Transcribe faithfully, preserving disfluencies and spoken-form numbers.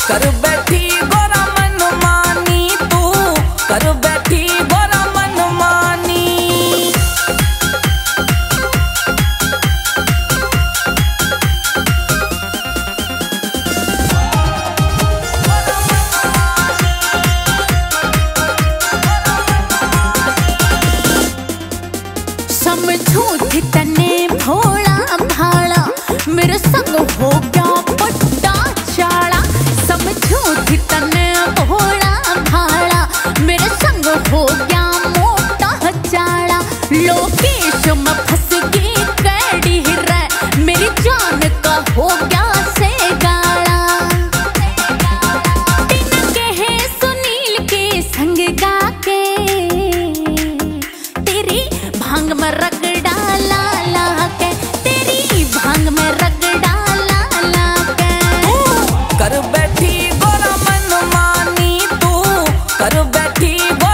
कर बैठी गोरा मन मानी, तू कर बैठी गोरा मन मानी। समझू थी तने भोला भाला, मेरे संग हो गया पट्टा चाड़ा। समझू थी तने भोला भाला, मेरे संग हो गया मोटा चाड़ा। लोकेश में फंस गई कैडी रे, मेरी जान का हो गया से गाड़ा। दिन के है सुनील के संग गा के, तेरी भांग में रगड़ा ला ला के, तेरी भांग में रगड़ा ला ला के। कर बैठी गोरा मन मानी, तू कर बैठी